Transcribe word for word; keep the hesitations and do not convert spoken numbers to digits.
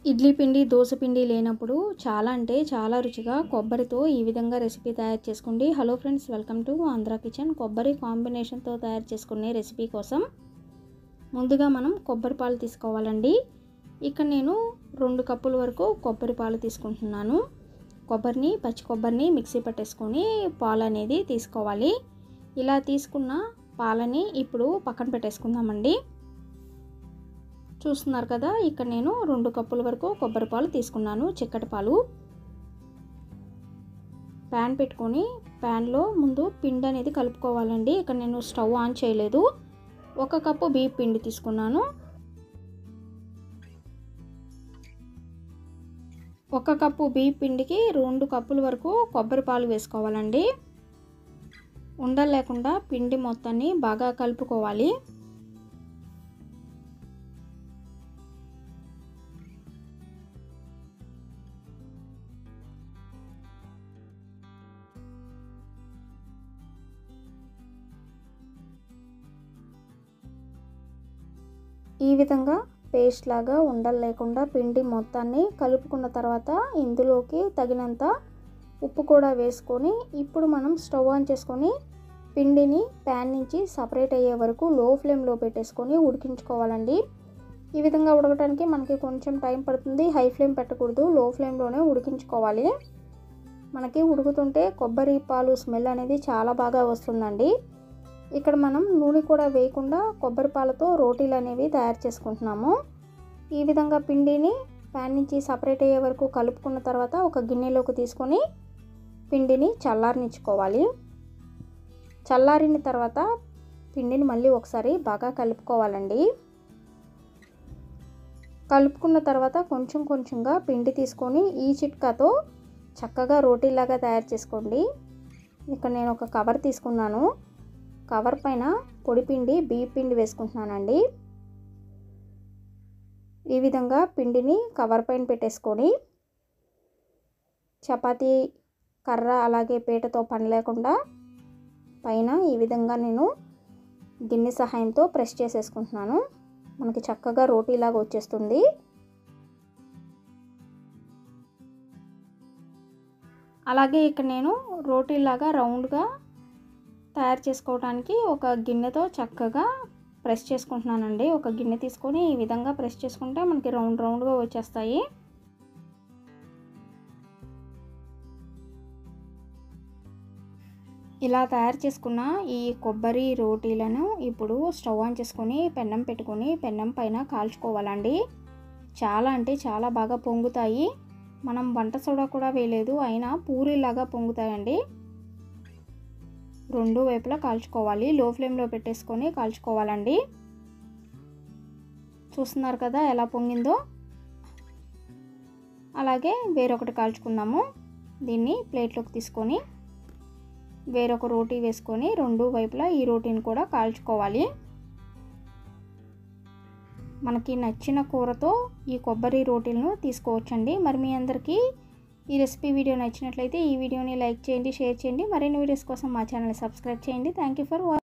ఇడ్లీ పిండి దోశ పిండి లేనప్పుడు చాలా అంటే చాలా రుచిగా కొబ్బరితో ఈ విధంగా రెసిపీ తయారు చేసుకోండి. Hello friends, welcome to Andhra kitchen. కొబ్బరి కాంబినేషన్తో తయారు చేసుకునే రెసిపీ కోసం ముందుగా మనం కొబ్బరి పాలు తీసుకోవాలండి. ఇక్కడ నేను రెండు కప్పుల వరకు కొబ్బరి పాలు తీసుకుంటున్నాను. కొబ్బరిని పచ్చి కొబ్బరిని మిక్సీ పట్టేసుకొని పాలు అనేది తీసుకోవాలి. ఇలా తీసుకున్న పాలని ఇప్పుడు పక్కన పెట్టేసుకుందామండి. చూస్తున్నారు కదా, ఇక్కడ నేను రెండు కప్పుల వరకు కొబ్బరి పాలు తీసుకున్నాను, చిక్కటి పాలు. ప్యాన్ పెట్టుకొని ప్యాన్లో ముందు పిండి అనేది కలుపుకోవాలండి. ఇక్కడ నేను స్టవ్ ఆన్ చేయలేదు. ఒక కప్పు బియ్యం పిండి తీసుకున్నాను. ఒక కప్పు బియ్యం పిండికి రెండు కప్పుల వరకు కొబ్బరి పాలు వేసుకోవాలండి. ఉండలు లేకుండా పిండి మొత్తాన్ని బాగా కలుపుకోవాలి. ఈ విధంగా పేస్ట్ లాగా ఉండలు లేకుండా పిండి మొత్తాన్ని కలుపుకున్న తర్వాత ఇందులోకి తగినంత ఉప్పు కూడా వేసుకొని ఇప్పుడు మనం స్టవ్ ఆన్ చేసుకొని పిండిని ప్యాన్ నుంచి సపరేట్ అయ్యే వరకు లో ఫ్లేమ్లో పెట్టేసుకొని ఉడికించుకోవాలండి. ఈ విధంగా ఉడకడానికి మనకి కొంచెం టైం పడుతుంది. హై ఫ్లేమ్ పెట్టకూడదు, లో ఫ్లేమ్లోనే ఉడికించుకోవాలి. మనకి ఉడుకుతుంటే కొబ్బరి పాలు స్మెల్ అనేది చాలా బాగా వస్తుందండి. ఇక్కడ మనం నూనె కూడా వేయకుండా కొబ్బరి పాలతో రోటీలు అనేవి తయారు చేసుకుంటున్నాము. ఈ విధంగా పిండిని ప్యాన్ నుంచి సపరేట్ అయ్యే వరకు కలుపుకున్న తర్వాత ఒక గిన్నెలోకి తీసుకొని పిండిని చల్లారనిచ్చుకోవాలి. చల్లారిన తర్వాత పిండిని మళ్ళీ ఒకసారి బాగా కలుపుకోవాలండి. కలుపుకున్న తర్వాత కొంచెం కొంచెంగా పిండి తీసుకొని ఈ చిట్కాతో చక్కగా రోటీలాగా తయారు చేసుకోండి. ఇక్కడ నేను ఒక కవర్ తీసుకున్నాను. కవర్ పైన పొడి పిండి బియ్యం పిండి వేసుకుంటున్నానండి. ఈ విధంగా పిండిని కవర్ పైన పెట్టేసుకొని చపాతీ కర్ర అలాగే పీటతో పని లేకుండా పైన ఈ విధంగా నేను గిన్నె సహాయంతో ప్రెస్ చేసేసుకుంటున్నాను. మనకి చక్కగా రోటీలాగా వచ్చేస్తుంది. అలాగే ఇక్కడ నేను రోటీలాగా రౌండ్గా తయారు చేసుకోవడానికి ఒక గిన్నెతో చక్కగా ప్రెస్ చేసుకుంటున్నానండి. ఒక గిన్నె తీసుకొని ఈ విధంగా ప్రెస్ చేసుకుంటే మనకి రౌండ్ రౌండ్గా వచ్చేస్తాయి. ఇలా తయారు చేసుకున్న ఈ కొబ్బరి రోటీలను ఇప్పుడు స్టవ్ ఆన్ చేసుకొని పెన్నం పెట్టుకొని పెన్నం పైన కాల్చుకోవాలండి. చాలా అంటే చాలా బాగా పొంగుతాయి. మనం వంట సోడా కూడా వేయలేదు, అయినా పూరీలాగా పొంగుతాయండి. రెండు వైపులా కాల్చుకోవాలి. లో ఫ్లేమ్లో పెట్టేసుకొని కాల్చుకోవాలండి. చూస్తున్నారు కదా ఎలా పొంగిందో. అలాగే వేరొకటి కాల్చుకుందాము. దీన్ని ప్లేట్లోకి తీసుకొని వేరొక రోటీ వేసుకొని రెండు వైపులా ఈ రోటీని కూడా కాల్చుకోవాలి. మనకి నచ్చిన కూరతో ఈ కొబ్బరి రోటీలను తీసుకోవచ్చండి. మరి మీ అందరికీ ఈ రెసిపీ వీడియో నచ్చినట్లయితే ఈ వీడియోని లైక్ చేయండి, షేర్ చేయండి. మరిన్ని వీడియోస్ కోసం మా ఛానల్ని సబ్స్క్రైబ్ చేయండి. Thank you for watching.